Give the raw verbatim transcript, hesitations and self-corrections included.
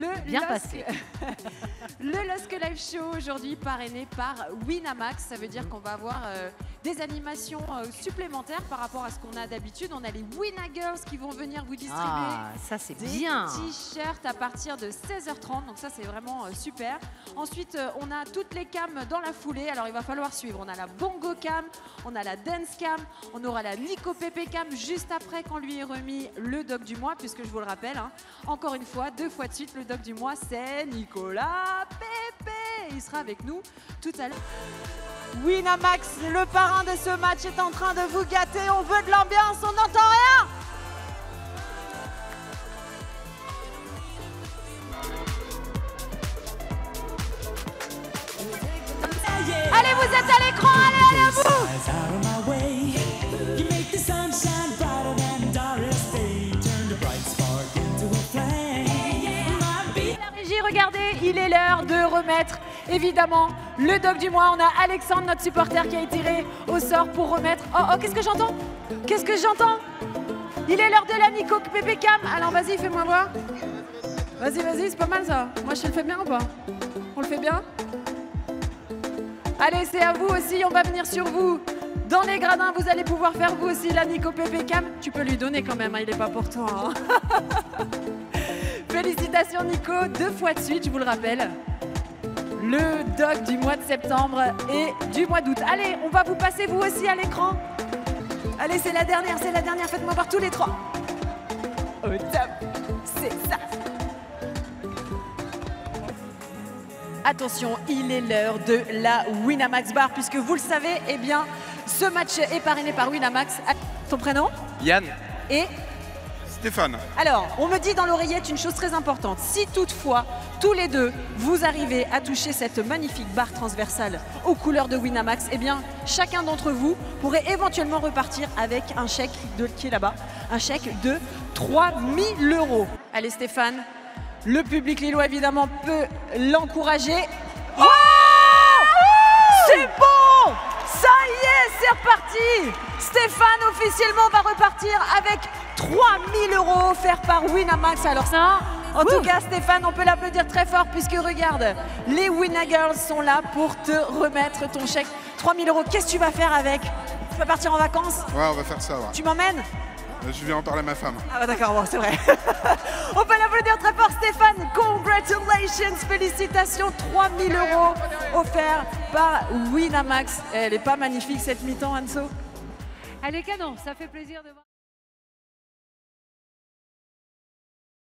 Le Bien Lost... passé. Le Lost Live Show aujourd'hui parrainé par Winamax. Ça veut dire qu'on va avoir euh, des animations euh, supplémentaires par rapport à ce qu'on a d'habitude. On a les Winagirls qui vont venir vous distribuer Ah, ça c'est des bien. t-shirts à partir de seize heures trente. Donc ça c'est vraiment euh, super. Ensuite euh, on a toutes les cams dans la foulée. Alors il va falloir suivre. On a la Bongo Cam, on a la Dance Cam, on aura la Nico Pépé Cam juste après qu'on lui ait remis le doc du mois, puisque je vous le rappelle, hein, encore une fois, deux fois de suite, le doc du mois, c'est Nicolas Pépé. Il sera avec nous tout à l'heure. Winamax, le parrain de ce match, est en train de vous gâter. On veut de l'ambiance, on n'entend rien. Allez, vous êtes à l'écran, allez, allez à vous. La régie, regardez, il est l'heure de remettre évidemment le doc du mois. On a Alexandre, notre supporter, qui a été tiré au sort pour remettre. Oh, oh, qu'est-ce que j'entends? Qu'est-ce que j'entends? Il est l'heure de la Nico Pépé Cam. Alors vas-y, fais-moi voir. Vas-y, vas-y, c'est pas mal ça. Moi, je le fais bien ou pas? On le fait bien? Allez, c'est à vous aussi, on va venir sur vous. Dans les gradins, vous allez pouvoir faire vous aussi la Nico Pépé Cam. Tu peux lui donner quand même, hein, il n'est pas pour toi. Hein. Félicitations Nico, deux fois de suite, je vous le rappelle. Le doc du mois de septembre et du mois d'août. Allez, on va vous passer vous aussi à l'écran. Allez, c'est la dernière, c'est la dernière, faites-moi voir tous les trois. Au top, c'est ça. Attention, il est l'heure de la Winamax Bar, puisque vous le savez, eh bien, ce match est parrainé par Winamax. Ton prénom? Yann. Et Stéphane. alors, on me dit dans l'oreillette une chose très importante. Si toutefois, tous les deux, vous arrivez à toucher cette magnifique barre transversale aux couleurs de Winamax, eh bien, chacun d'entre vous pourrait éventuellement repartir avec un chèque de, qui est là-bas, un chèque de trois mille euros. Allez Stéphane, le public lillois évidemment peut l'encourager. Oh, c'est bon! Ça y est, c'est reparti! Stéphane officiellement va repartir avec trois mille euros offerts par Winamax. Alors ça, en Ouh. tout cas Stéphane, on peut l'applaudir très fort puisque regarde, les Winagirls sont là pour te remettre ton chèque. trois mille euros, qu'est-ce que tu vas faire avec? Tu vas partir en vacances? Ouais, on va faire ça. Ouais. Tu m'emmènes? Je vais en parler à ma femme. Ah bah d'accord, bon, c'est vrai. On peut l'applaudir très fort Stéphane. Congratulations, félicitations, trois mille euros offerts par Winamax. Elle est pas magnifique cette mi-temps, Anso? Elle est canon, ça fait plaisir de voir.